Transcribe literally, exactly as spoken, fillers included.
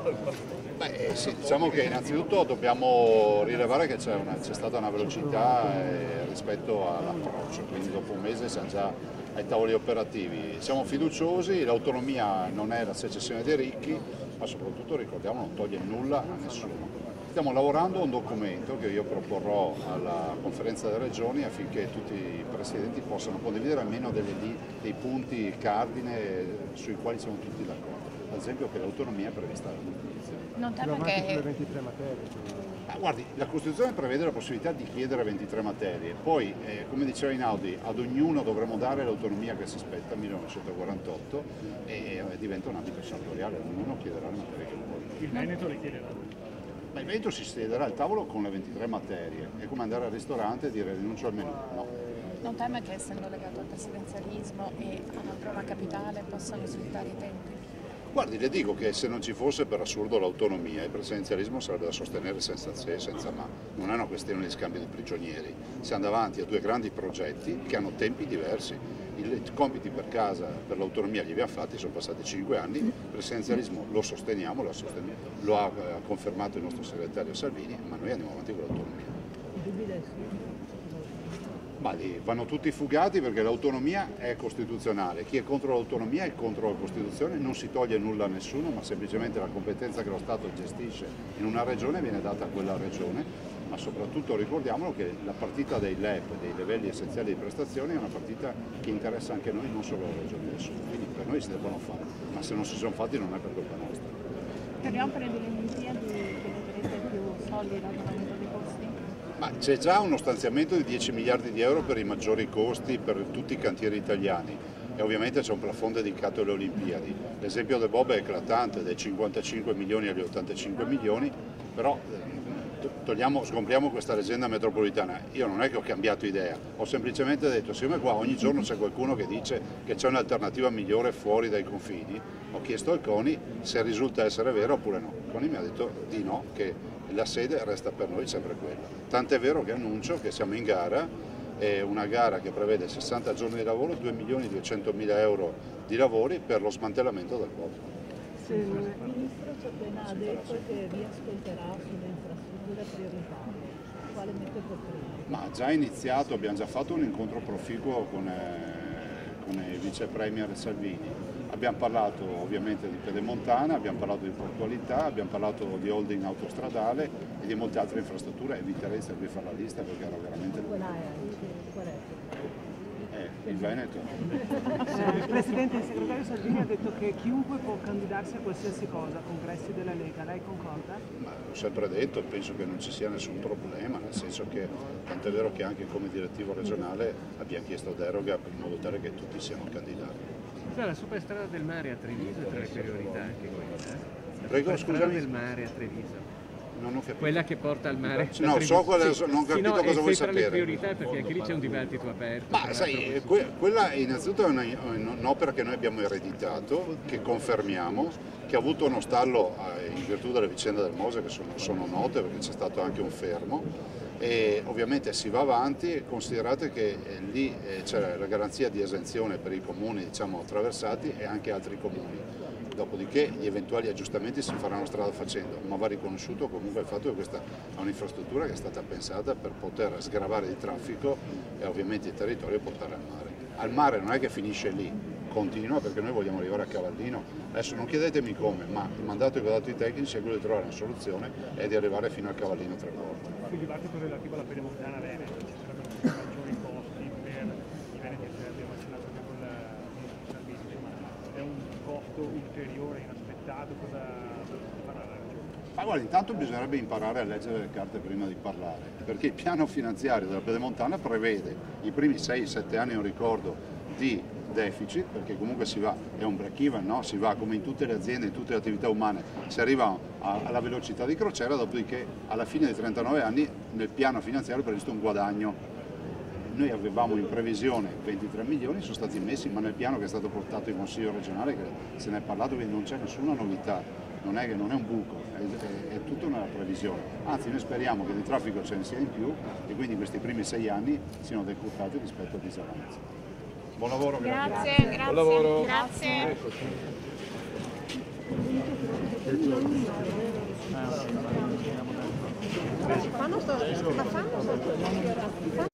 Beh, sì, diciamo che innanzitutto dobbiamo rilevare che c'è stata una velocità eh, rispetto all'approccio, quindi dopo un mese siamo già ai tavoli operativi. Siamo fiduciosi, l'autonomia non è la secessione dei ricchi, ma soprattutto ricordiamo non toglie nulla a nessuno. Stiamo lavorando a un documento che io proporrò alla conferenza delle regioni affinché tutti i presidenti possano condividere almeno delle, dei punti cardine sui quali siamo tutti d'accordo. Ad esempio che l'autonomia è prevista dalla Costituzione. Non temo che... sulle ventitré materie. Ah, guardi, la Costituzione prevede la possibilità di chiedere ventitré materie, poi eh, come diceva Einaudi, ad ognuno dovremo dare l'autonomia che si spetta, millenovecentoquarantotto, e eh, diventa un ambito settoriale, ognuno chiederà le materie che vuole. Il Veneto le chiederà? Ma il Veneto si siederà al tavolo con le ventitré materie, è come andare al ristorante e dire rinuncio al menù, no. Non teme che essendo legato al presidenzialismo e a Roma Capitale possano slittare i tempi? Guardi, le dico che se non ci fosse per assurdo l'autonomia, il presidenzialismo sarebbe da sostenere senza se e senza ma. Non è una questione di scambio di prigionieri. Siamo davanti a due grandi progetti che hanno tempi diversi. I compiti per casa, per l'autonomia li abbiamo fatti, sono passati cinque anni, il presidenzialismo lo sosteniamo, lo, sosteniamo, lo ha confermato il nostro segretario Salvini, ma noi andiamo avanti con l'autonomia. Ma lì vanno tutti fugati perché l'autonomia è costituzionale, chi è contro l'autonomia è contro la Costituzione, non si toglie nulla a nessuno, ma semplicemente la competenza che lo Stato gestisce in una regione viene data a quella regione, ma soprattutto ricordiamolo che la partita dei L E P, dei livelli essenziali di prestazioni, è una partita che interessa anche noi, non solo la regione del Sud, quindi per noi si devono fare, ma se non si sono fatti non è per colpa nostra. Per le opere delle Olimpiadi chiederete più soldi al ragionamento dei costi? Ma c'è già uno stanziamento di dieci miliardi di euro per i maggiori costi per tutti i cantieri italiani e ovviamente c'è un plafond dedicato alle Olimpiadi. L'esempio del Bob è eclatante, dai cinquantacinque milioni agli ottantacinque milioni, però togliamo, sgombriamo questa leggenda metropolitana. Io non è che ho cambiato idea, ho semplicemente detto, siccome qua ogni giorno c'è qualcuno che dice che c'è un'alternativa migliore fuori dai confini, ho chiesto al CONI se risulta essere vero oppure no. Il CONI mi ha detto di no, che la sede resta per noi sempre quella. Tant'è vero che annuncio che siamo in gara, è una gara che prevede sessanta giorni di lavoro, due milioni duecentomila euro di lavori per lo smantellamento del Bob. Se il Ministro Ciappena ha detto che riascolterà sulle infrastrutture prioritarie, quale mette per primo? Ma ha già iniziato, abbiamo già fatto un incontro proficuo con, eh, con il vice premier Salvini. Abbiamo parlato ovviamente di Pedemontana, abbiamo parlato di portualità, abbiamo parlato di holding autostradale e di molte altre infrastrutture. Eviterei di fare la lista perché era veramente... Qual è? Qual è? Eh, il Veneto. Eh, Presidente, il segretario Salvini ha detto che chiunque può candidarsi a qualsiasi cosa, congressi della Lega, lei concorda? Ma l'ho sempre detto, penso che non ci sia nessun problema, nel senso che tant'è vero che anche come direttivo regionale abbiamo chiesto deroga in modo tale che tutti siano candidati. La superstrada del mare a Treviso è tra le priorità anche quella. Eh? La Prego, superstrada scusami. del mare a Treviso. Non ho capito. Quella che porta al mare. No, da so qual è, sì, non ho capito sì, no, cosa vuoi tra sapere. le priorità perché anche lì c'è un dibattito aperto. Ma sai, que quella innanzitutto è un'opera che noi abbiamo ereditato, che confermiamo, che ha avuto uno stallo in virtù delle vicende del Mose che sono, sono note perché c'è stato anche un fermo e ovviamente si va avanti e considerate che eh, lì eh, c'è la garanzia di esenzione per i comuni diciamo, attraversati e anche altri comuni. Dopodiché gli eventuali aggiustamenti si faranno strada facendo, ma va riconosciuto comunque il fatto che questa è un'infrastruttura che è stata pensata per poter sgravare il traffico e ovviamente il territorio e portare al mare. Al mare non è che finisce lì, continua perché noi vogliamo arrivare a Cavallino. Adesso non chiedetemi come, ma il mandato che ho dato ai tecnici è quello di trovare una soluzione e di arrivare fino a Cavallino tre volte. Il dibattito relativo alla Pedemontana Veneto, ci sarebbero maggiori costi per i veneti che abbiamo accennato anche con il ministro Salvini, ma è un costo ulteriore, inaspettato, cosa farà la regione? Ma guarda, intanto bisognerebbe imparare a leggere le carte prima di parlare, perché il piano finanziario della Pedemontana prevede i primi sei sette anni, non ricordo, di deficit, perché comunque si va, è un break even, no? Si va come in tutte le aziende, in tutte le attività umane, si arriva a, alla velocità di crociera, dopodiché alla fine dei trentanove anni nel piano finanziario è previsto un guadagno. Noi avevamo in previsione ventitré milioni, sono stati messi, ma nel piano che è stato portato in Consiglio regionale, che se ne è parlato, quindi non c'è nessuna novità, non è, che, non è un buco, è, è, è tutta una previsione. Anzi, noi speriamo che di traffico ce ne sia in più e quindi questi primi sei anni siano decurtati rispetto al disavanzo. Buon lavoro, grazie. Grazie, grazie. Buon lavoro. Grazie. Ecco. Ma fanno sto, ma fanno sto,